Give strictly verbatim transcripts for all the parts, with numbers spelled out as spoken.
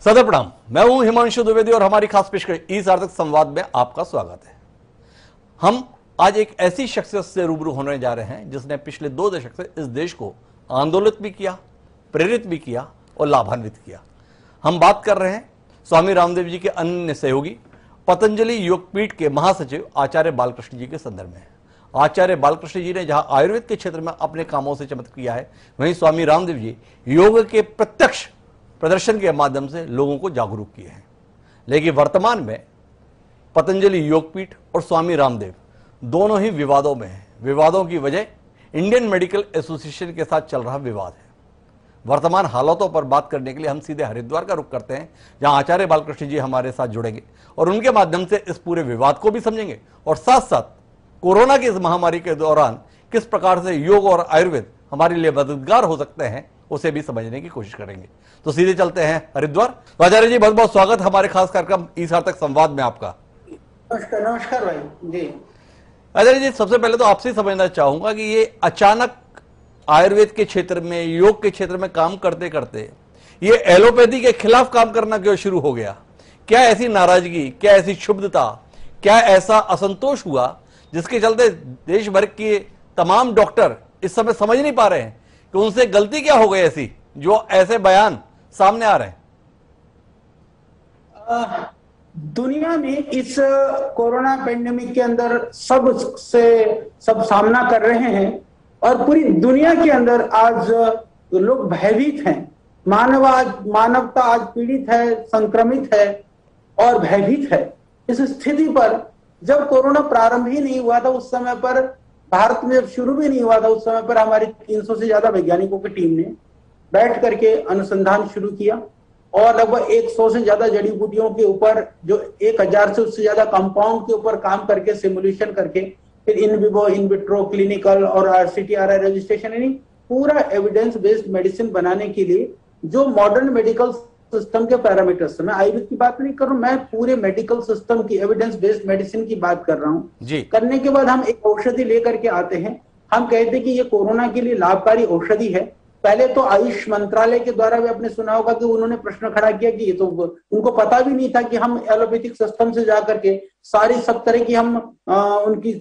सदर प्रणाम। मैं हूं हिमांशु द्विवेदी और हमारी खास पेशकश ई सार्थक संवाद में आपका स्वागत है। हम आज एक ऐसी शख्सियत से रूबरू होने जा रहे हैं जिसने पिछले दो दशक से इस देश को आंदोलित भी किया, प्रेरित भी किया और लाभान्वित किया। हम बात कर रहे हैं स्वामी रामदेव जी के अन्य सहयोगी पतंजलि योगपीठ के महासचिव आचार्य बालकृष्ण जी के संदर्भ में। आचार्य बालकृष्ण जी ने जहां आयुर्वेद के क्षेत्र में अपने कामों से चमत्कार किया है, वहीं स्वामी रामदेव जी योग के प्रत्यक्ष प्रदर्शन के माध्यम से लोगों को जागरूक किए हैं। लेकिन वर्तमान में पतंजलि योगपीठ और स्वामी रामदेव दोनों ही विवादों में हैं। विवादों की वजह इंडियन मेडिकल एसोसिएशन के साथ चल रहा विवाद है। वर्तमान हालातों पर बात करने के लिए हम सीधे हरिद्वार का रुख करते हैं, जहां आचार्य बालकृष्ण जी हमारे साथ जुड़ेंगे और उनके माध्यम से इस पूरे विवाद को भी समझेंगे और साथ साथ कोरोना की इस महामारी के दौरान किस प्रकार से योग और आयुर्वेद हमारे लिए मददगार हो सकते हैं उसे भी समझने की कोशिश करेंगे। तो सीधे चलते हैं हरिद्वार। तो आचार्य जी, बहुत बहुत स्वागत हमारे खास कार्यक्रम ई सार्थक संवाद में आपका। नमस्कार। नमस्कार भाई जी। आचार्य जी, सबसे पहले तो आपसे समझना चाहूंगा कि ये अचानक आयुर्वेद के क्षेत्र में, योग के क्षेत्र में काम करते करते ये एलोपैथी के खिलाफ काम करना क्यों शुरू हो गया? क्या ऐसी नाराजगी, क्या ऐसी क्षुब्धता, क्या ऐसा असंतोष हुआ जिसके चलते देश भर के तमाम डॉक्टर इस समय समझ नहीं पा रहे हैं कि उनसे गलती क्या हो गई ऐसी जो ऐसे बयान सामने आ रहे हैं? आ, दुनिया में इस कोरोना पेंडेमिक के अंदर सब से सब सामना कर रहे हैं और पूरी दुनिया के अंदर आज लोग भयभीत हैं। मानव आज मानवता आज पीड़ित है, संक्रमित है और भयभीत है। इस स्थिति पर जब कोरोना प्रारंभ ही नहीं हुआ था, उस समय पर भारत में जब शुरू भी नहीं हुआ था, उस समय पर हमारी तीन सौ से ज्यादा वैज्ञानिकों की टीम ने बैठ करके अनुसंधान शुरू किया और लगभग सौ से ज्यादा जड़ी बूटियों के ऊपर, जो एक हजार से उससे ज्यादा कंपाउंड के ऊपर काम करके, सिमुलेशन करके, फिर in vivo, in vitro, clinical और आरसीटीआरआई रजिस्ट्रेशन, यानी पूरा एविडेंस बेस्ड मेडिसिन बनाने के लिए जो मॉडर्न मेडिकल सिस्टम के पैरामीटर्स, मैं आयुर्वेद की बात नहीं कर रहा हूं, मैं पूरे मेडिकल सिस्टम की एविडेंस बेस्ड मेडिसिन की बात कर रहा हूं। करने के बाद हम एक औषधि लेकर के आते हैं। हम कहते हैं कि ये कोरोना के लिए लाभकारी औषधि है। पहले तो आयुष मंत्रालय के द्वारा भी आपने सुना होगा कि उन्होंने प्रश्न खड़ा किया कि ये तो उनको पता भी नहीं था कि हम एलोपैथिक सिस्टम से जाकर के सारी सब तरह की हम आ, उनकी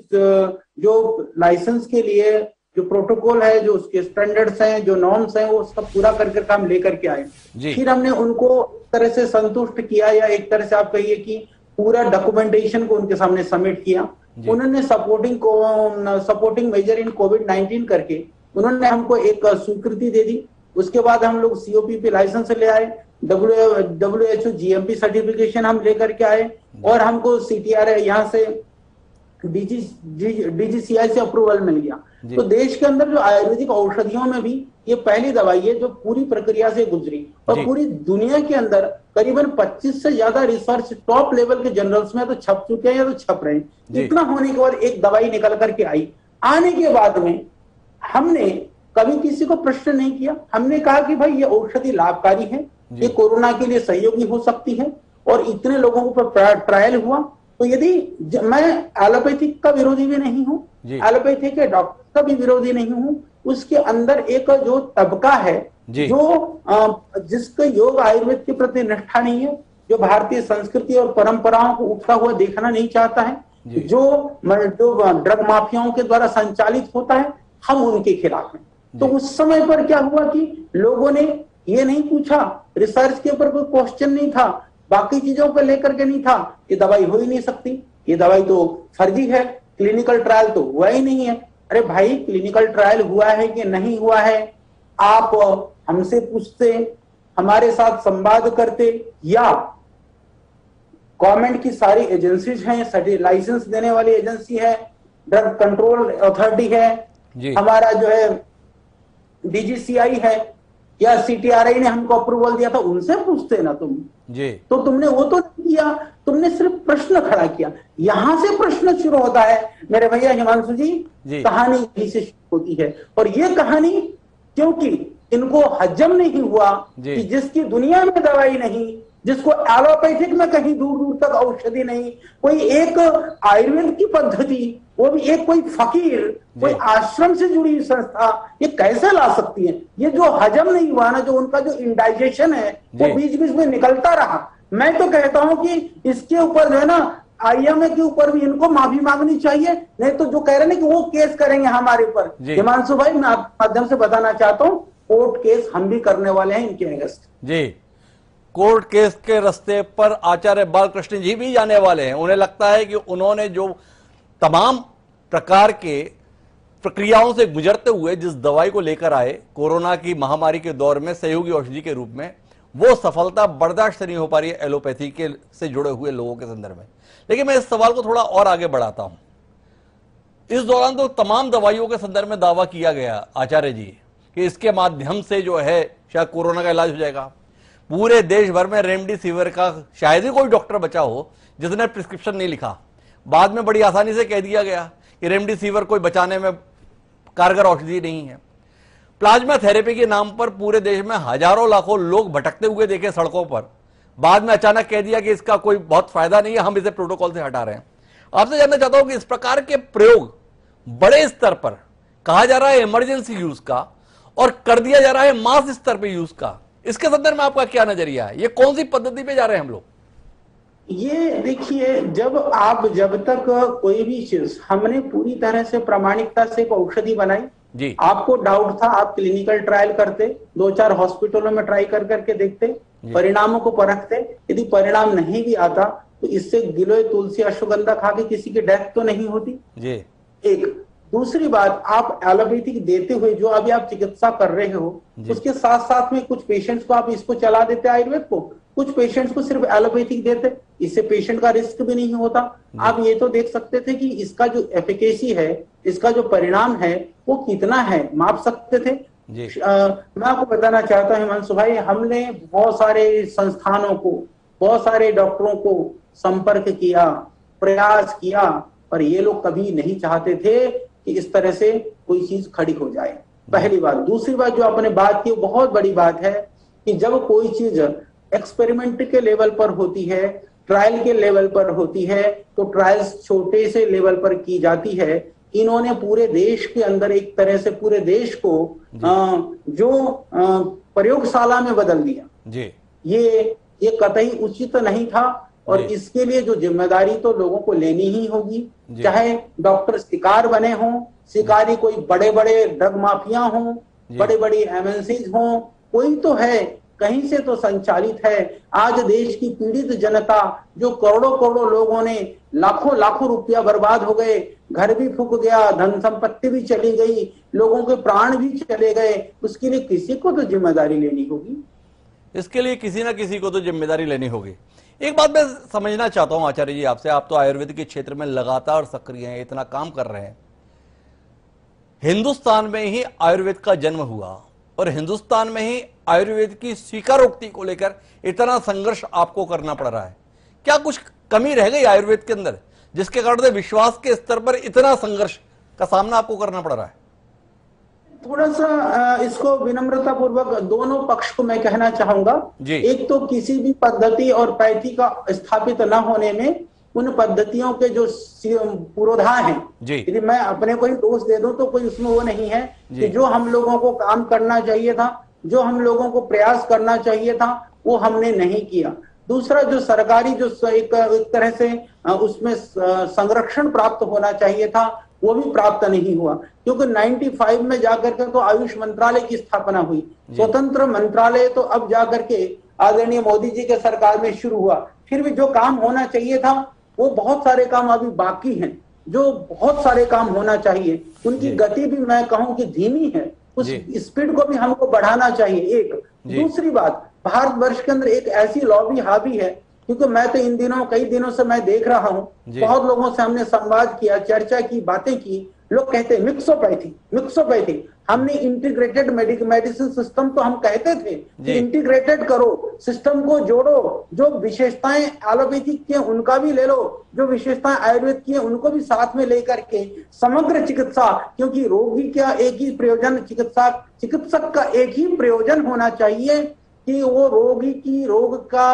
जो लाइसेंस के लिए जो प्रोटोकॉल है, जो उसके स्टैंडर्ड्स हैं, जो नॉर्म्स हैं, वो सब पूरा करके काम लेकर के आए। फिर हमने उनको एक तरह से संतुष्ट किया, या एक तरह से आप कहिए कि पूरा डॉक्यूमेंटेशन को उनके सामने सबमिट किया। उन्होंने सपोर्टिंग को supporting major in COVID nineteen करके उन्होंने हमको एक स्वीकृति दे दी। उसके बाद हम लोग सीओपीपी लाइसेंस ले आए, W W H O GMP certification हम लेकर के आए और हमको सीटीआर यहाँ से डीजी डीजीसीआई से अप्रूवल मिल गया। तो देश के अंदर जो आयुर्वेदिक औषधियों में भी ये पहली दवाई है जो पूरी प्रक्रिया से गुजरी और पूरी दुनिया के अंदर करीबन पच्चीस से ज्यादा रिसर्च टॉप लेवल के जर्नल्स में तो छप चुके हैं या तो छप रहे हैं। इतना होने के बाद एक दवाई निकल करके आई। आने के बाद में हमने कभी किसी को प्रश्न नहीं किया। हमने कहा कि भाई ये औषधि लाभकारी है, ये कोरोना के लिए सहयोगी हो सकती है और इतने लोगों पर ट्रायल हुआ। तो यदि मैं एलोपैथिक का विरोधी भी नहीं हूँ, एलोपैथिक के डॉक्टर का भी विरोधी नहीं हूँ, उसके अंदर एक जो तबका है जो जिसके योग आयुर्वेद के प्रति निष्ठा नहीं है, जो भारतीय संस्कृति और परंपराओं को उठता हुआ देखना नहीं चाहता है, जो जो ड्रग माफियाओं के द्वारा संचालित होता है, हम उनके खिलाफ हैं। तो उस समय पर क्या हुआ कि लोगों ने ये नहीं पूछा, रिसर्च के ऊपर कोई क्वेश्चन नहीं था, बाकी चीजों को लेकर के नहीं था, ये दवाई हो ही नहीं सकती, ये दवाई तो फर्जी है, क्लिनिकल ट्रायल तो हुआ ही नहीं है। अरे भाई, क्लिनिकल ट्रायल हुआ है कि नहीं हुआ है, आप हमसे पूछते, हमारे साथ संवाद करते, या गवर्नमेंट की सारी एजेंसीज हैं, लाइसेंस देने वाली एजेंसी है, ड्रग कंट्रोल अथॉरिटी है, हमारा जो है डीजीसीआई है या सीटीआरआई ने हमको अप्रूवल दिया था, उनसे पूछते ना तुम जी। तो तुमने वो तो नहीं किया, तुमने सिर्फ प्रश्न खड़ा किया। यहां से प्रश्न शुरू होता है मेरे भैया हिमांशु जी, जी। कहानी यही से शुरू होती है। और ये कहानी क्योंकि इनको हजम नहीं हुआ कि जिसकी दुनिया में दवाई नहीं, जिसको एलोपैथिक में कहीं दूर दूर तक औषधि नहीं, कोई एक आयुर्वेद की पद्धति, वो भी एक कोई फकीर, कोई आश्रम से जुड़ी हुई संस्था, ये कैसे ला सकती है? ये जो हजम नहीं हुआ ना, जो उनका जो इंडाइजेशन है वो बीच बीच में निकलता रहा। मैं तो कहता हूं कि इसके ऊपर जो है ना, आईएमए के ऊपर भी इनको माफी मांगनी चाहिए। नहीं तो जो कह रहे हैं कि वो केस करेंगे हमारे ऊपर, हिमांशु भाई मैं आपके माध्यम से बताना चाहता हूँ, कोर्ट केस हम भी करने वाले हैं इनके अगेंस्ट। जी, कोर्ट केस के रास्ते पर आचार्य बालकृष्ण जी भी जाने वाले हैं। उन्हें लगता है कि उन्होंने जो तमाम प्रकार के प्रक्रियाओं से गुजरते हुए जिस दवाई को लेकर आए कोरोना की महामारी के दौर में सहयोगी औषधि के रूप में, वो सफलता बर्दाश्त नहीं हो पा रही है एलोपैथी के से जुड़े हुए लोगों के संदर्भ में। लेकिन मैं इस सवाल को थोड़ा और आगे बढ़ाता हूं। इस दौरान तो तमाम दवाइयों के संदर्भ में दावा किया गया आचार्य जी कि इसके माध्यम से जो है शायद कोरोना का इलाज हो जाएगा। पूरे देश भर में रेमडेसिविर का शायद ही कोई डॉक्टर बचा हो जिसने प्रिस्क्रिप्शन नहीं लिखा। बाद में बड़ी आसानी से कह दिया गया कि रेमडेसिविर कोई बचाने में कारगर औषधि नहीं है। प्लाज्मा थेरेपी के नाम पर पूरे देश में हजारों लाखों लोग भटकते हुए देखे सड़कों पर। बाद में अचानक कह दिया कि इसका कोई बहुत फायदा नहीं है, हम इसे प्रोटोकॉल से हटा रहे हैं। आपसे जानना चाहता हूं कि इस प्रकार के प्रयोग बड़े स्तर पर कहा जा रहा है इमरजेंसी यूज का और कर दिया जा रहा है मास स्तर पर यूज का, इसके संदर्भ में आपका क्या नजरिया है? ये कौन सी पद्धति पे जा रहे हैं हम लोग? ये देखिए, जब आप जब तक कोई भी चीज, हमने पूरी तरह से प्रामाणिकता से एक औषधि बनाई जी। आपको डाउट था, आप क्लिनिकल ट्रायल करते, दो चार हॉस्पिटलों में ट्राई कर करके देखते, परिणामों को परखते। यदि परिणाम नहीं भी आता तो इससे गिलोय तुलसी अश्वगंधा खा के किसी की डेथ तो नहीं होती जी। एक दूसरी बात, आप एलोपैथिक देते हुए जो अभी आप चिकित्सा कर रहे हो, उसके साथ साथ में कुछ पेशेंट्स को आप इसको चला देते आयुर्वेद को, कुछ पेशेंट्स को सिर्फ एलोपैथिक देते, इससे पेशेंट का रिस्क भी नहीं होता। आप ये तो देख सकते थे कि इसका जो एफिकेसी है, इसका जो परिणाम है वो कितना है, माप सकते थे जी। आ, मैं आपको बताना चाहता हूं हिमांशु भाई, हमने बहुत सारे संस्थानों को, बहुत सारे डॉक्टरों को संपर्क किया, प्रयास किया, पर ये लोग कभी नहीं चाहते थे कि इस तरह से कोई चीज खड़ी हो जाए, पहली बात। दूसरी बात जो आपने बात की, बहुत बड़ी बात है कि जब कोई चीज एक्सपेरिमेंट के लेवल पर होती है, ट्रायल के लेवल पर होती है, तो ट्रायल्स छोटे से लेवल पर की जाती है। इन्होंने पूरे देश के अंदर एक तरह से पूरे देश को आ, जो प्रयोगशाला में बदल दिया जी। ये ये कतई उचित नहीं था और इसके लिए जो जिम्मेदारी तो लोगों को लेनी ही होगी, चाहे डॉक्टर शिकार बने हों, शिकारी कोई बड़े बड़े ड्रग माफिया हों, बड़े बड़ी एमएनसीज हों, कोई तो है, कहीं से तो संचालित है। आज देश की पीड़ित जनता, जो करोड़ों करोड़ों लोगों ने लाखों लाखों रुपया बर्बाद हो गए, घर भी फूक गया, धन संपत्ति भी चली गई, लोगों के प्राण भी चले गए, उसके लिए किसी को तो जिम्मेदारी लेनी होगी। इसके लिए किसी ना किसी को तो जिम्मेदारी लेनी होगी। एक बात मैं समझना चाहता हूं आचार्य जी आपसे, आप तो आयुर्वेद के क्षेत्र में लगातार सक्रिय हैं, इतना काम कर रहे हैं। हिंदुस्तान में ही आयुर्वेद का जन्म हुआ और हिंदुस्तान में ही आयुर्वेद की स्वीकारोक्ति को लेकर इतना संघर्ष आपको करना पड़ रहा है। क्या कुछ कमी रह गई आयुर्वेद के अंदर जिसके कारण विश्वास के स्तर पर इतना संघर्ष का सामना आपको करना पड़ रहा है? थोड़ा सा इसको विनम्रता पूर्वक दोनों पक्ष को मैं कहना चाहूंगा। एक तो किसी भी पद्धति और पैथी का स्थापित न होने में उन पद्धतियों के जो पुरोधा हैं, यदि मैं अपने को ही दोष दे दूं तो कोई उसमें वो नहीं है कि जो हम लोगों को काम करना चाहिए था, जो हम लोगों को प्रयास करना चाहिए था, वो हमने नहीं किया। दूसरा, जो सरकारी जो एक, एक तरह से उसमें संरक्षण प्राप्त होना चाहिए था, वो भी प्राप्त नहीं हुआ, क्योंकि पचानवे में जाकर के तो आयुष मंत्रालय की स्थापना हुई, स्वतंत्र मंत्रालय तो अब जाकर के आदरणीय मोदी जी के सरकार में शुरू हुआ। फिर भी जो काम होना चाहिए था वो बहुत सारे काम अभी बाकी हैं, जो बहुत सारे काम होना चाहिए, उनकी गति भी मैं कहूं कि धीमी है, उस स्पीड को भी हमको बढ़ाना चाहिए। एक दूसरी बात, भारतवर्ष के अंदर एक ऐसी लॉबी हावी है, क्योंकि मैं तो इन दिनों कई दिनों से मैं देख रहा हूं, बहुत लोगों से हमने संवाद किया, चर्चा की, बातें की, लोग कहते हैं मिक्सोपैथी मिक्सोपैथी। हमने इंटीग्रेटेड मेडिसिन सिस्टम तो हम कहते थे कि इंटीग्रेटेड करो, सिस्टम को जोड़ो, जो विशेषताएं एलोपैथिक की उनका भी ले लो, जो विशेषताएं आयुर्वेद की उनको भी साथ में लेकर के समग्र चिकित्सा, क्योंकि रोगी का एक ही प्रयोजन, चिकित्सा चिकित्सक का एक ही प्रयोजन होना चाहिए कि वो रोगी की रोग का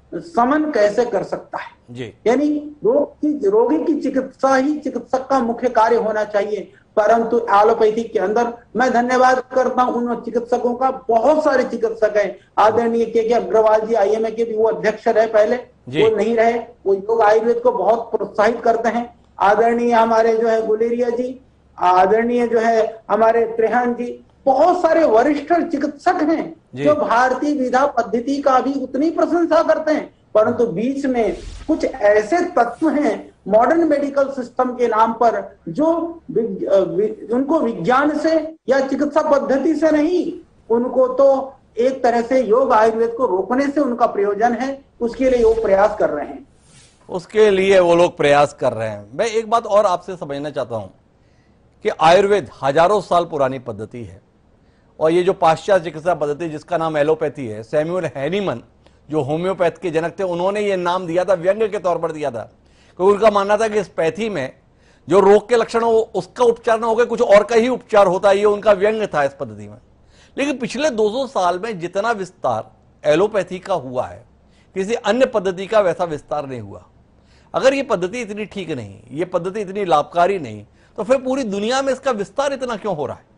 समन कैसे कर सकता है। जी यानी रोग की रोगी की चिकित्सा ही चिकित्सक का मुख्य कार्य होना चाहिए, परंतु एलोपैथी के अंदर मैं धन्यवाद करता हूं उन चिकित्सकों का। बहुत सारे चिकित्सक हैं, आदरणीय के के अग्रवाल जी आई एम ए के भी वो अध्यक्ष रहे पहले, वो नहीं रहे, वो योग आयुर्वेद को बहुत प्रोत्साहित करते हैं। आदरणीय हमारे जो है गुलेरिया जी, आदरणीय जो है हमारे त्रेहान जी, बहुत सारे वरिष्ठ चिकित्सक हैं जो भारतीय विधा पद्धति का भी उतनी प्रशंसा करते हैं, परंतु बीच में कुछ ऐसे तत्व हैं मॉडर्न मेडिकल सिस्टम के नाम पर जो विग, वि, उनको विज्ञान से या चिकित्सा पद्धति से नहीं, उनको तो एक तरह से योग आयुर्वेद को रोकने से उनका प्रयोजन है, उसके लिए वो प्रयास कर रहे हैं। उसके लिए वो लोग प्रयास कर रहे हैं। मैं एक बात और आपसे समझना चाहता हूं कि आयुर्वेद हजारों साल पुरानी पद्धति है, और ये जो पाश्चात्य चिकित्सा पद्धति जिसका नाम एलोपैथी है, सैमुअल हैनीमन जो होम्योपैथ के जनक थे, उन्होंने ये नाम दिया था, व्यंग्य के तौर पर दिया था, क्योंकि उनका मानना था कि इस पैथी में जो रोग के लक्षण हो उसका उपचार न होकर कुछ और का ही उपचार होता है, ये उनका व्यंग्य था इस पद्धति में। लेकिन पिछले दो सौ साल में जितना विस्तार एलोपैथी का हुआ है, किसी अन्य पद्धति का वैसा विस्तार नहीं हुआ। अगर ये पद्धति इतनी ठीक नहीं, ये पद्धति इतनी लाभकारी नहीं, तो फिर पूरी दुनिया में इसका विस्तार इतना क्यों हो रहा है?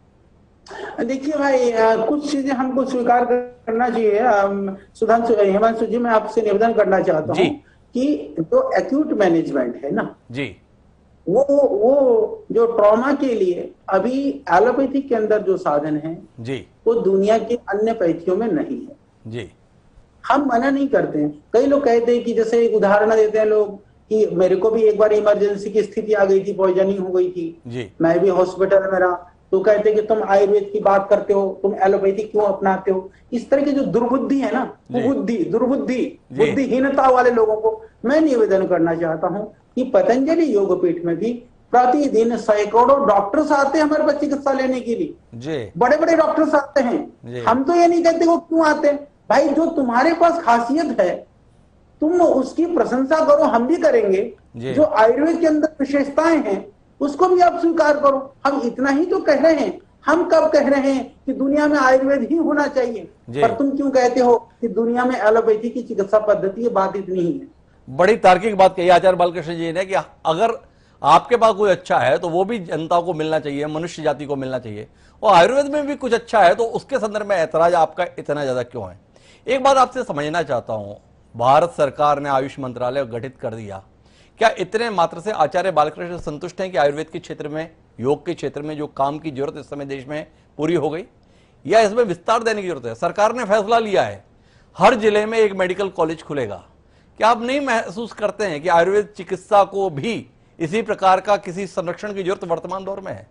देखिए भाई, कुछ चीजें हमको स्वीकार करना चाहिए। सुधांशु हिमांशु जी, मैं आपसे निवेदन करना चाहता हूँ कि जो एक्यूट मैनेजमेंट है ना जी, वो वो जो ट्रॉमा के लिए अभी एलोपैथी के अंदर जो साधन है जी, वो दुनिया के अन्य पैथियों में नहीं है जी। हम मना नहीं करते हैं। कई लोग कहते हैं कि जैसे एक उदाहरण देते हैं लोग कि मेरे को भी एक बार इमरजेंसी की स्थिति आ गई थी, पॉइजनिंग हो गई थी जी, मैं भी हॉस्पिटल में रहा, तो कहते हैं कि तुम आयुर्वेद की बात करते हो, तुम एलोपैथी क्यों अपनाते हो। इस तरह की जो दुर्बुद्धि है ना, बुद्धि दुर्बुद्धि बुद्धिहीनता वाले लोगों को मैं निवेदन करना चाहता हूं कि पतंजलि योगपीठ में भी प्रतिदिन सैकड़ों डॉक्टर्स आते हैं हमारे पास चिकित्सा लेने के लिए, बड़े बड़े डॉक्टर्स आते हैं। हम तो ये नहीं कहते वो क्यों आते हैं भाई, जो तुम्हारे पास खासियत है तुम उसकी प्रशंसा करो, हम भी करेंगे। जो आयुर्वेद के अंदर विशेषताएं हैं उसको भी आप स्वीकार करो। हम इतना ही तो कह रहे हैं। हम कब कह रहे हैं कि दुनिया में आयुर्वेद ही होना चाहिए, पर तुम क्यों कहते हो कि दुनिया में एलोपैथी की चिकित्सा पद्धति बात इतनी ही है। बड़ी तार्किक बात कही आचार्य बालकृष्ण जी ने कि अगर आपके पास कोई अच्छा है तो वो भी जनता को मिलना चाहिए, मनुष्य जाति को मिलना चाहिए, और आयुर्वेद में भी कुछ अच्छा है तो उसके संदर्भ में ऐतराज आपका इतना ज्यादा क्यों है? एक बात आपसे समझना चाहता हूं, भारत सरकार ने आयुष मंत्रालय गठित कर दिया, क्या इतने मात्र से आचार्य बालकृष्ण संतुष्ट हैं कि आयुर्वेद के क्षेत्र में, योग के क्षेत्र में जो काम की जरूरत इस समय देश में पूरी हो गई, या इसमें विस्तार देने की जरूरत है? सरकार ने फैसला लिया है हर जिले में एक मेडिकल कॉलेज खुलेगा। क्या आप नहीं महसूस करते हैं कि आयुर्वेद चिकित्सा को भी इसी प्रकार का किसी संरक्षण की जरूरत वर्तमान दौर में है?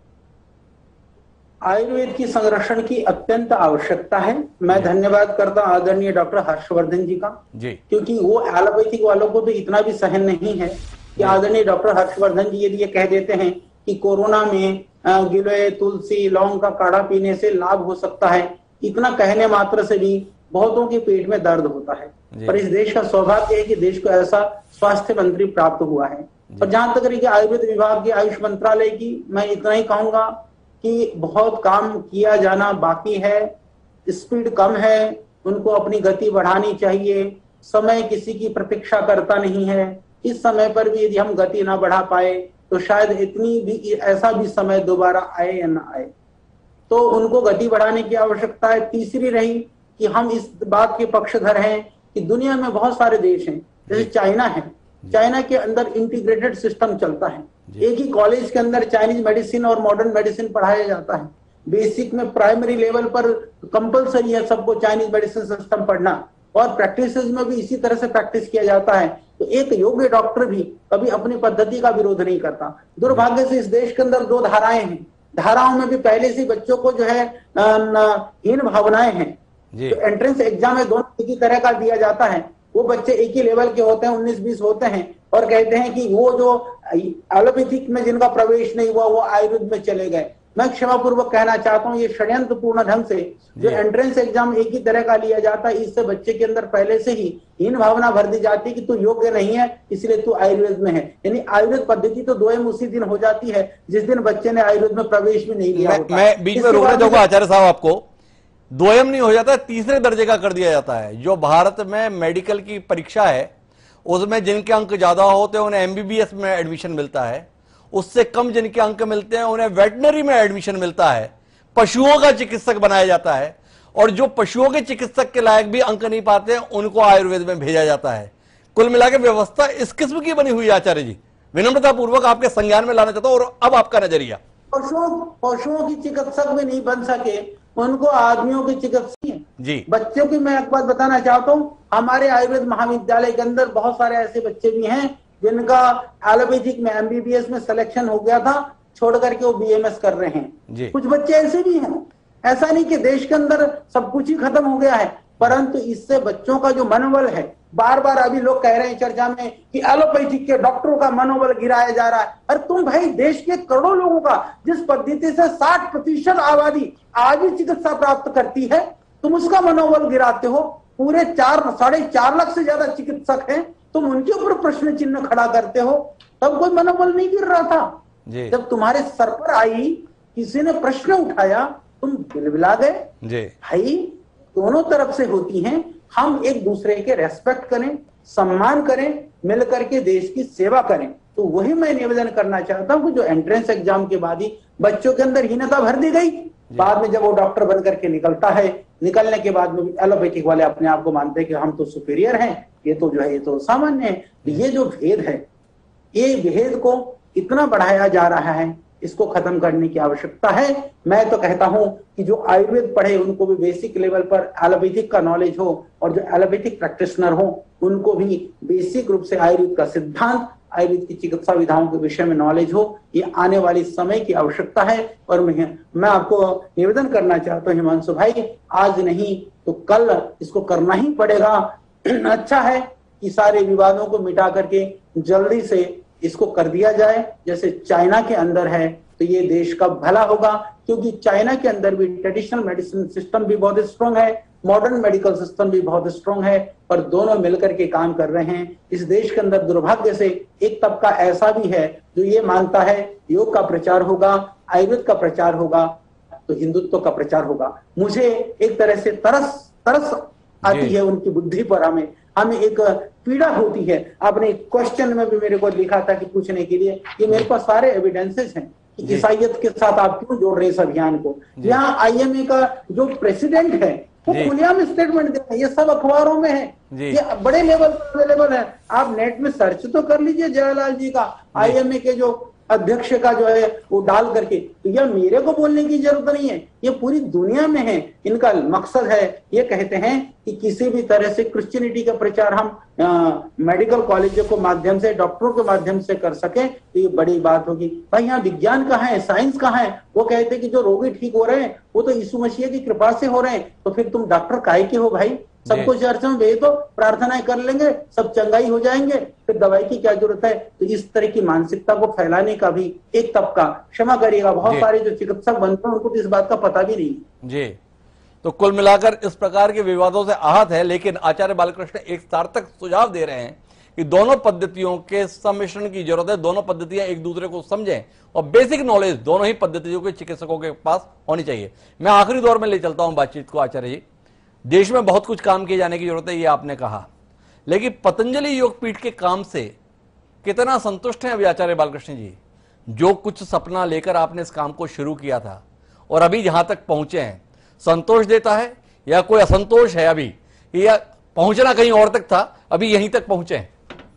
आयुर्वेद की संरक्षण की अत्यंत आवश्यकता है। मैं धन्यवाद करता हूं आदरणीय डॉक्टर हर्षवर्धन जी का जी, क्योंकि वो एलोपैथिक वालों को तो इतना भी सहन नहीं है कि आदरणीय डॉक्टर हर्षवर्धन जी यदि ये कह देते हैं कि कोरोना में गिलोय, तुलसी, लौंग का काढ़ा पीने से लाभ हो सकता है, इतना कहने मात्र से भी बहुतों के पेट में दर्द होता है। पर इस देश का सौभाग्य है कि देश को ऐसा स्वास्थ्य मंत्री प्राप्त हुआ है। और जहां तक रही आयुर्वेद विभाग की, आयुष मंत्रालय की, मैं इतना ही कहूंगा कि बहुत काम किया जाना बाकी है, स्पीड कम है, उनको अपनी गति बढ़ानी चाहिए। समय किसी की प्रतीक्षा करता नहीं है। इस समय पर भी यदि हम गति ना बढ़ा पाए तो शायद इतनी भी ऐसा भी समय दोबारा आए या ना आए, तो उनको गति बढ़ाने की आवश्यकता है। तीसरी रही कि हम इस बात के पक्षधर हैं कि दुनिया में बहुत सारे देश हैं, जैसे चाइना है, चाइना के अंदर इंटीग्रेटेड सिस्टम चलता है। एक ही कॉलेज के अंदर चाइनीज मेडिसिन और मॉडर्न मेडिसिन पढ़ाया जाता है। बेसिक में प्राइमरी लेवल पर कंपलसरी है सबको चाइनीज मेडिसिन सिस्टम पढ़ना, और प्रैक्टिस में भी इसी तरह से प्रैक्टिस किया जाता है। तो एक योग्य डॉक्टर भी कभी अपनी पद्धति का विरोध नहीं करता। दुर्भाग्य से इस देश के अंदर दो धाराएं हैं, धाराओं में भी पहले से बच्चों को जो है हीन भावनाएं हैं। तो एंट्रेंस एग्जाम है दोनों एक ही तरह का दिया जाता है, वो बच्चे एक ही लेवल के होते हैं, उन्नीस बीस होते हैं, और कहते हैं कि वो जो एलोपैथिक में जिनका प्रवेश नहीं हुआ वो आयुर्वेद में चले गए। मैं क्षमा पूर्वक कहना चाहता हूँ, ये षड्यंत्र पूर्ण ढंग से जो एंट्रेंस एग्जाम एक ही तरह का लिया जाता है, इससे बच्चे के अंदर पहले से ही हीन भावना भर दी जाती है कि तू योग्य नहीं है इसलिए तू आयुर्वेद में है। यानी आयुर्वेद पद्धति तो दो उसी दिन हो जाती है जिस दिन बच्चे ने आयुर्वेद में प्रवेश भी नहीं लिया होता। मैं बीच में रोकना चाहूंगा आचार्य साहब आपको, द्वयम नहीं हो जाता है, तीसरे दर्जे का कर दिया जाता है। जो भारत में मेडिकल की परीक्षा है उसमें जिनके अंक ज्यादा होते हैं उन्हें एमबीबीएस में एडमिशन मिलता है, उससे कम जिनके अंक मिलते हैं उन्हें वेटनरी में एडमिशन मिलता है, पशुओं का चिकित्सक बनाया जाता है, और जो पशुओं के चिकित्सक के लायक भी अंक नहीं पाते हैं उनको आयुर्वेद में भेजा जाता है। कुल मिलाकर व्यवस्था इस किस्म की बनी हुई है आचार्य जी, विनम्रता पूर्वक आपके संज्ञान में लाना चाहता हूं। और अब आपका नजरिया। पशुओं पशुओं की चिकित्सक भी नहीं बन सके, उनको आदमियों की चिकित्सक जी बच्चों की मैं एक बात बताना चाहता हूँ, हमारे आयुर्वेद महाविद्यालय के अंदर बहुत सारे ऐसे बच्चे भी हैं जिनका एलोपैथिक में एमबीबीएस में सिलेक्शन हो गया था, छोड़ करके वो बीएमएस कर रहे हैं। कुछ बच्चे ऐसे भी हैं। ऐसा नहीं कि देश के अंदर सब कुछ ही खत्म हो गया है, परंतु इससे बच्चों का जो मनोबल है, बार बार अभी लोग कह रहे हैं चर्चा में कि एलोपैथिक के डॉक्टरों का मनोबल गिराया जा रहा है। अरे तुम भाई देश के करोड़ों लोगों का, जिस पद्धति से साठ प्रतिशत आबादी आज भी चिकित्सा प्राप्त करती है, तुम उसका मनोबल गिराते हो। पूरे चार साढ़े चार लाख से ज्यादा चिकित्सक हैं, तुम उनके ऊपर प्रश्न चिन्ह खड़ा करते हो। तब कोई मनोबल नहीं गिर रहा था। जब तुम्हारे सर पर आई, किसी ने प्रश्न उठाया, तुम बिलबिला गए। भाई दोनों तरफ से होती हैं, हम एक दूसरे के रेस्पेक्ट करें, सम्मान करें, मिल करके देश की सेवा करें। तो वही मैं निवेदन करना चाहता हूं कि जो एंट्रेंस एग्जाम के बाद ही बच्चों के अंदर हीनता भर दी गई, बाद में जब वो डॉक्टर बन करके निकलता है, निकलने के बाद में एलोपैथिक वाले अपने आप को मानते हैं कि हम तो सुपीरियर हैं, ये तो जो है ये तो सामान्य है। तो ये जो भेद है, ये भेद को इतना बढ़ाया जा रहा है, इसको खत्म करने की आवश्यकता है। मैं तो कहता हूं कि जो आयुर्वेद पढ़े उनको भी बेसिक लेवल पर एलोपैथिक का नॉलेज हो, और जो एलोपैथिक प्रैक्टिशनर हो उनको भी बेसिक रूप से आयुर्वेद का सिद्धांत, आयुर्वेद की चिकित्सा विधाओं के विषय में नॉलेज हो। ये आने वाली समय की आवश्यकता है। और मैं मैं आपको निवेदन करना चाहता हूँ हिमांशु भाई, आज नहीं तो कल इसको करना ही पड़ेगा। अच्छा है कि सारे विवादों को मिटा करके जल्दी से इसको कर दिया जाए। जैसे चाइना के अंदर है तो ये देश का भला होगा, क्योंकि चाइना के अंदर भी ट्रेडिशनल मेडिसिन सिस्टम भी बहुत स्ट्रांग है, मॉडर्न मेडिकल सिस्टम भी बहुत स्ट्रांग है, पर दोनों मिलकर के काम कर रहे हैं। इस देश के अंदर दुर्भाग्य से एक तबका ऐसा भी है जो ये मानता है योग का प्रचार होगा, आयुर्वेद का प्रचार होगा तो हिंदुत्व का प्रचार होगा। मुझे एक तरह से तरस तरस आती है उनकी बुद्धि पर। हमें हमें एक पीड़ा होती है। आपने क्वेश्चन में भी मेरे को लिखा था कि पूछने के लिए, ये मेरे पास सारे एविडेंसेस हैं कि ईसाइयत के साथ आप क्यों जोड़ रहे हैं इस अभियान को। यहाँ आईएमए का जो प्रेसिडेंट है वो खुलेआम स्टेटमेंट दे रहा है, ये सब अखबारों में है, ये बड़े लेवल पर अवेलेबल है। आप नेट में सर्च तो कर लीजिए जयलाल जी का, आईएमए के जो अध्यक्ष का जो है वो डाल करके। तो यह मेरे को बोलने की जरूरत नहीं है, ये पूरी दुनिया में है। इनका मकसद है, ये कहते हैं कि किसी भी तरह से क्रिश्चियनिटी का प्रचार हम आ, मेडिकल कॉलेजों के माध्यम से, डॉक्टरों के माध्यम से कर सके तो ये बड़ी बात होगी। भाई यहाँ विज्ञान कहाँ है, साइंस कहाँ है? वो कहते हैं कि जो रोगी ठीक हो रहे हैं वो तो यीशु मसीह की कृपा से हो रहे हैं। तो फिर तुम डॉक्टर काहे के हो भाई? सबको चर्च में भेज दो, प्रार्थनाएं कर लेंगे, सब चंगाई हो जाएंगे, फिर दवाई की क्या जरूरत है? तो इस तरह की मानसिकता को फैलाने का भी एक तबका, क्षमा करिएगा, बहुत सारे जो चिकित्सक बनते हैं उनको तो इस बात का पता भी नहीं जी। तो कुल मिलाकर इस प्रकार के विवादों से आहत है, लेकिन आचार्य बालकृष्ण एक सार्थक सुझाव दे रहे हैं कि दोनों पद्धतियों के सम्मिश्रण की जरूरत है। दोनों पद्धतियां एक दूसरे को समझें और बेसिक नॉलेज दोनों ही पद्धतियों के चिकित्सकों के पास होनी चाहिए। मैं आखिरी दौर में ले चलता हूं बातचीत को। आचार्य जी, देश में बहुत कुछ काम किए जाने की जरूरत है, ये आपने कहा, लेकिन पतंजलि योगपीठ के काम से कितना संतुष्ट हैं अभी आचार्य बालकृष्ण जी? जो कुछ सपना लेकर आपने इस काम को शुरू किया था और अभी जहां तक पहुंचे हैं, संतोष देता है या कोई असंतोष है अभी, या पहुंचना कहीं और तक था, अभी यहीं तक पहुंचे हैं?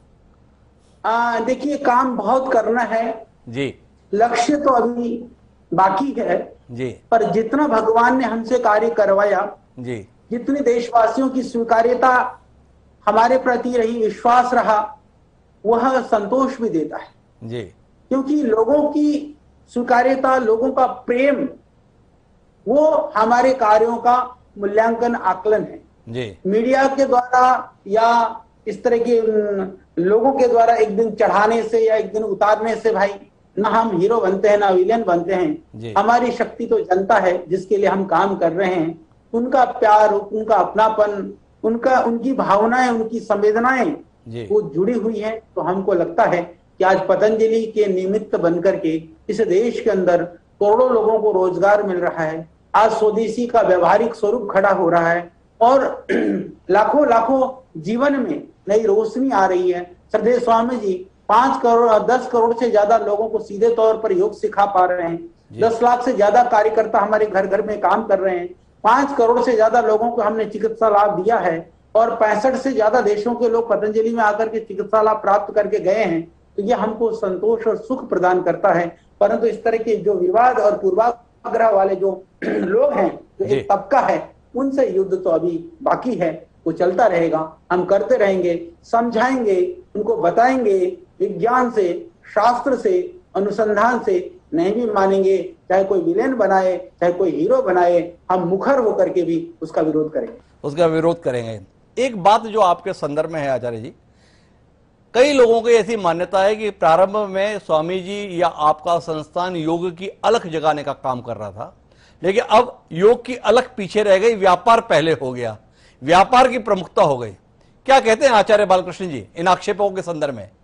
देखिए, काम बहुत करना है जी, लक्ष्य तो अभी बाकी है जी, पर जितना भगवान ने हमसे कार्य करवाया जी, जितनी देशवासियों की स्वीकार्यता हमारे प्रति रही, विश्वास रहा, वह संतोष भी देता है जी। क्योंकि लोगों की स्वीकार्यता, लोगों का प्रेम, वो हमारे कार्यों का मूल्यांकन, आकलन है जी। मीडिया के द्वारा या इस तरह के लोगों के द्वारा एक दिन चढ़ाने से या एक दिन उतारने से भाई ना हम हीरो बनते हैं ना विलेन बनते हैं। हमारी शक्ति तो जनता है जिसके लिए हम काम कर रहे हैं। उनका प्यार, उनका अपनापन, उनका उनकी भावनाएं, उनकी संवेदनाएं वो जुड़ी हुई हैं। तो हमको लगता है कि आज पतंजलि के निमित्त बनकर के इस देश के अंदर करोड़ों लोगों को रोजगार मिल रहा है, आज स्वदेशी का व्यवहारिक स्वरूप खड़ा हो रहा है और लाखों लाखों जीवन में नई रोशनी आ रही है। श्रद्धेय स्वामी जी पांच करोड़ दस करोड़ से ज्यादा लोगों को सीधे तौर पर योग सिखा पा रहे हैं। दस लाख से ज्यादा कार्यकर्ता हमारे घर घर में काम कर रहे हैं। पांच करोड़ से ज्यादा लोगों को हमने चिकित्सा लाभ दिया है और पैंसठ से ज्यादा देशों के लोग पतंजलि में आकर के चिकित्सा लाभ प्राप्त करके गए हैं। तो ये हमको संतोष और सुख प्रदान करता है। परंतु इस तरह के जो विवाद और पूर्वाग्रह वाले जो लोग हैं, जो एक तबका है, उनसे युद्ध तो अभी बाकी है, वो चलता रहेगा। हम करते रहेंगे, समझाएंगे, उनको बताएंगे, विज्ञान से, शास्त्र से, अनुसंधान से। नहीं भी मानेंगे, चाहे कोई विलेन बनाए, चाहे कोई हीरो बनाए, हम मुखर होकर के भी उसका विरोध करेंगे उसका विरोध करेंगे। एक बात जो आपके संदर्भ में है आचार्य जी, कई लोगों की ऐसी मान्यता है कि प्रारंभ में स्वामी जी या आपका संस्थान योग की अलख जगाने का काम कर रहा था, लेकिन अब योग की अलख पीछे रह गई, व्यापार पहले हो गया, व्यापार की प्रमुखता हो गई। क्या कहते हैं आचार्य बालकृष्ण जी इन आक्षेपों के संदर्भ में?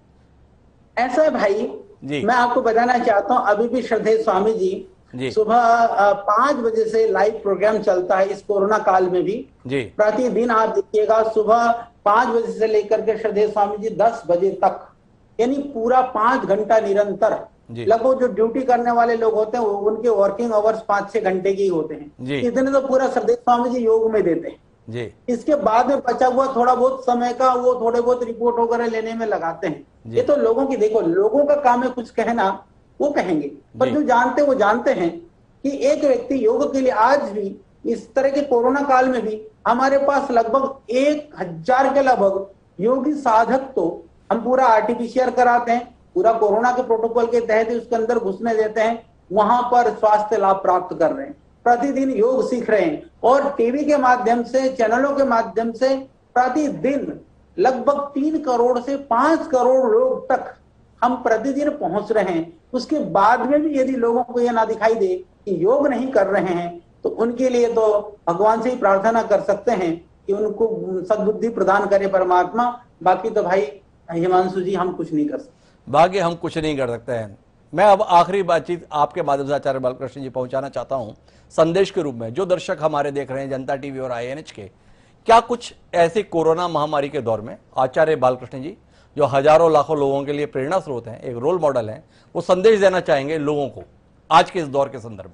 ऐसा है भाई जी, मैं आपको बताना चाहता हूं, अभी भी श्रद्धेय स्वामी जी, जी। सुबह पांच बजे से लाइव प्रोग्राम चलता है इस कोरोना काल में भी जी। प्रतिदिन आप देखिएगा सुबह पांच बजे से लेकर के श्रद्धेय स्वामी जी दस बजे तक, यानी पूरा पांच घंटा निरंतर। लगभग जो ड्यूटी करने वाले लोग होते हैं उनके वर्किंग आवर्स पांच छह घंटे के ही होते हैं। इतने तो पूरा श्रद्धेय स्वामी जी योग में देते हैं जी। इसके बाद में बचा हुआ थोड़ा बहुत समय का वो थोड़े बहुत रिपोर्ट वगैरह लेने में लगाते हैं। ये तो लोगों की, देखो लोगों का काम है कुछ कहना, वो कहेंगे, पर जो जानते वो जानते हैं कि एक व्यक्ति योग के लिए आज भी इस तरह के कोरोना काल में भी हमारे पास लगभग एक हजार के लगभग योगी साधक, तो हम पूरा आरटीपीसीआर कराते हैं, पूरा कोरोना के प्रोटोकॉल के तहत उसके अंदर घुसने देते हैं, वहां पर स्वास्थ्य लाभ प्राप्त कर रहे हैं, प्रतिदिन योग सीख रहे हैं और टीवी के माध्यम से, चैनलों के माध्यम से प्रतिदिन लगभग तीन करोड़ से पांच करोड़ लोग तक हम प्रतिदिन पहुंच रहे हैं। उसके बाद में भी यदि लोगों को यह ना दिखाई दे कि योग नहीं कर रहे हैं, तो उनके लिए तो भगवान से ही प्रार्थना कर सकते हैं कि उनको सद्बुद्धि प्रदान करे परमात्मा। बाकी तो भाई हिमांशु जी हम कुछ नहीं कर सकते, बाकी हम कुछ नहीं कर सकते हैं। मैं अब आखिरी बातचीत आपके माध्यम से आचार्य बालकृष्ण जी पहुंचाना चाहता हूं संदेश के रूप में। जो दर्शक हमारे देख रहे हैं जनता टीवी और आई एन एच के, क्या कुछ ऐसे कोरोना महामारी के दौर में आचार्य बालकृष्ण जी, जो हजारों लाखों लोगों के लिए प्रेरणा स्रोत हैं, एक रोल मॉडल हैं, वो संदेश देना चाहेंगे लोगों को आज के इस दौर के संदर्भ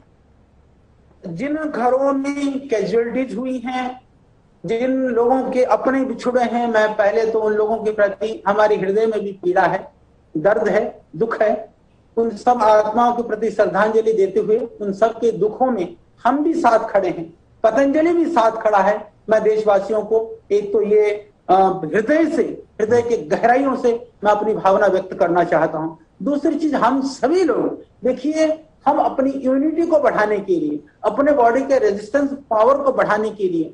में? जिन घरों में कैजुअलिटीज हुई हैं, जिन लोगों के अपने बिछुड़े हैं, मैं पहले तो उन लोगों के प्रति हमारे हृदय में भी पीड़ा है, दर्द है, दुख है। उन सब आत्माओं के प्रति श्रद्धांजलि देते हुए उन सब के दुखों में हम भी साथ खड़े हैं, पतंजलि भी साथ खड़ा है। मैं देशवासियों को एक तो ये हृदय से, हृदय के गहराइयों से मैं अपनी भावना व्यक्त करना चाहता हूं। दूसरी चीज, हम सभी लोग देखिए, हम अपनी इम्यूनिटी को बढ़ाने के लिए, अपने बॉडी के रेजिस्टेंस पावर को बढ़ाने के लिए,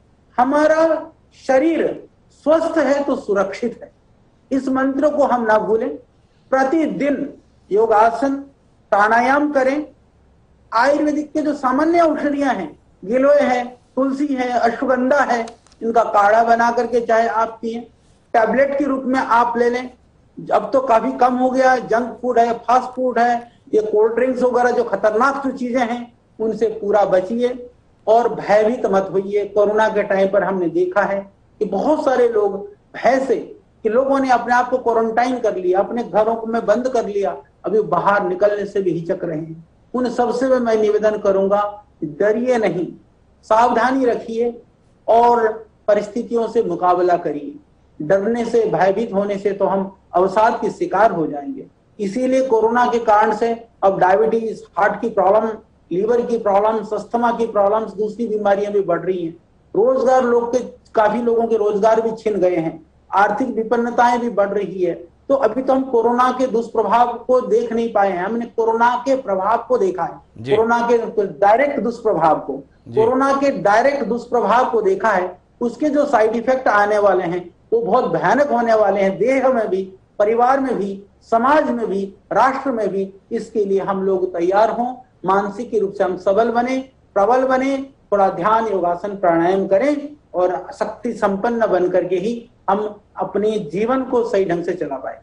हमारा शरीर स्वस्थ है तो सुरक्षित है, इस मंत्र को हम ना भूलें। प्रतिदिन योगासन, प्राणायाम करें। आयुर्वेदिक के जो सामान्य औषधियां हैं, गिलोय है, तुलसी है, अश्वगंधा है, इनका काढ़ा बना करके चाहे आप पिए, टैबलेट के रूप में आप ले लें। अब तो काफी कम हो गया, जंक फूड है, फास्ट फूड है, ये कोल्ड ड्रिंक्स वगैरह जो खतरनाक जो चीजें हैं, उनसे पूरा बचिए और भयभीत मत होइए। कोरोना के टाइम पर हमने देखा है कि बहुत सारे लोग भय से, कि लोगों ने अपने आप को क्वारंटाइन कर लिया, अपने घरों में बंद कर लिया, अभी बाहर निकलने से भी हिचक रहे हैं। उन सबसे मैं निवेदन करूंगा, डरिए नहीं, सावधानी रखिए और परिस्थितियों से मुकाबला करिए। डरने से, भयभीत होने से तो हम अवसाद के शिकार हो जाएंगे। इसीलिए कोरोना के कारण से अब डायबिटीज, हार्ट की प्रॉब्लम, लीवर की प्रॉब्लम, अस्थमा की प्रॉब्लम्स, दूसरी बीमारियां भी बढ़ रही हैं। रोजगार लोग के, काफी लोगों के रोजगार भी छिन गए हैं, आर्थिक विपन्नताएं भी बढ़ रही है। तो अभी तो हम कोरोना के दुष्प्रभाव को देख नहीं पाए हैं, हमने कोरोना के प्रभाव को देखा है, कोरोना के डायरेक्ट दुष्प्रभाव को, कोरोना के डायरेक्ट दुष्प्रभाव को देखा है। उसके जो साइड इफेक्ट आने वाले हैं वो बहुत भयानक होने वाले हैं, देह में भी, परिवार में भी, समाज में भी, राष्ट्र में भी। इसके लिए हम लोग तैयार हों, मानसिक रूप से हम सबल बने, प्रबल बने, थोड़ा ध्यान, योगासन, प्राणायाम करें और शक्ति संपन्न बन करके ही हम अपने जीवन को सही ढंग से चला पाए।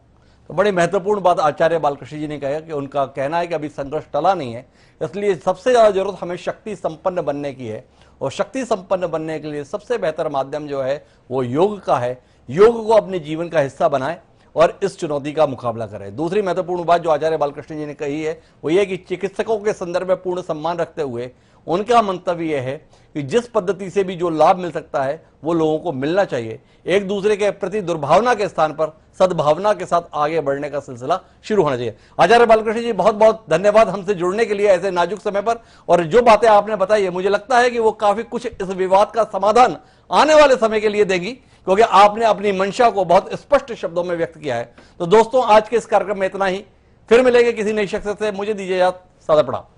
तो बड़ी महत्वपूर्ण बात आचार्य बालकृष्ण जी ने कहा कि उनका कहना है कि अभी संघर्ष टला नहीं है, इसलिए सबसे ज्यादा जरूरत हमें शक्ति संपन्न बनने की है, और शक्ति संपन्न बनने के लिए सबसे बेहतर माध्यम जो है वो योग का है। योग को अपने जीवन का हिस्सा बनाएं और इस चुनौती का मुकाबला करें। दूसरी महत्वपूर्ण बात जो आचार्य बालकृष्ण जी ने कही है वो ये कि चिकित्सकों के संदर्भ में पूर्ण सम्मान रखते हुए उनका मंतव्य यह है कि जिस पद्धति से भी जो लाभ मिल सकता है वो लोगों को मिलना चाहिए। एक दूसरे के प्रति दुर्भावना के स्थान पर सद्भावना के साथ आगे बढ़ने का सिलसिला शुरू होना चाहिए। आचार्य बालकृष्ण जी बहुत बहुत धन्यवाद हमसे जुड़ने के लिए ऐसे नाजुक समय पर, और जो बातें आपने बताई है मुझे लगता है कि वो काफी कुछ इस विवाद का समाधान आने वाले समय के लिए देगी, क्योंकि आपने अपनी मंशा को बहुत स्पष्ट शब्दों में व्यक्त किया है। तो दोस्तों, आज के इस कार्यक्रम में इतना ही, फिर मिलेंगे किसी नई शख्सियत से। मुझे दीजिए याद, सादा प्रणाम।